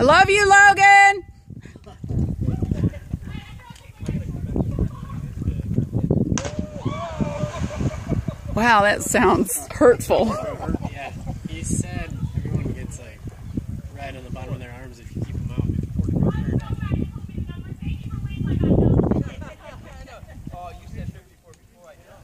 I love you, Logan. Wow, that sounds hurtful. Yeah, he said everyone gets like red on the bottom of their arms if you keep them out. Oh, you said 54 before I jumped.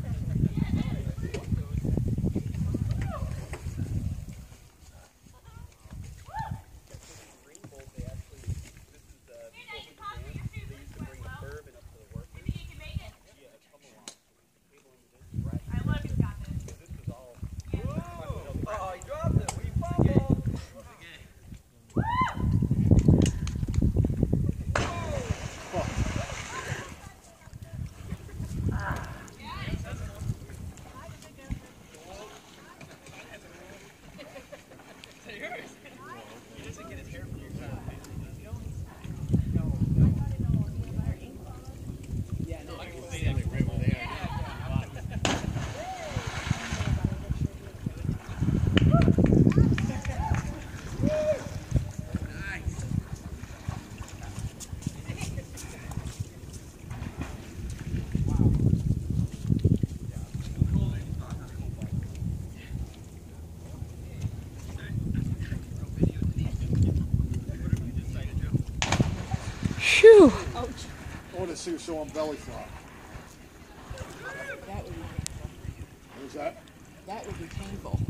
Phew. I want to see her show on belly flop. That would be painful. What was that? That would be painful.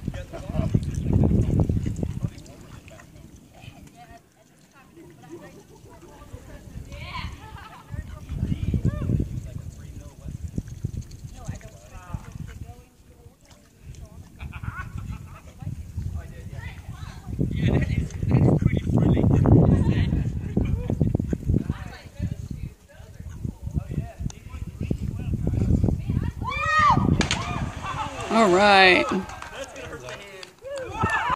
All right.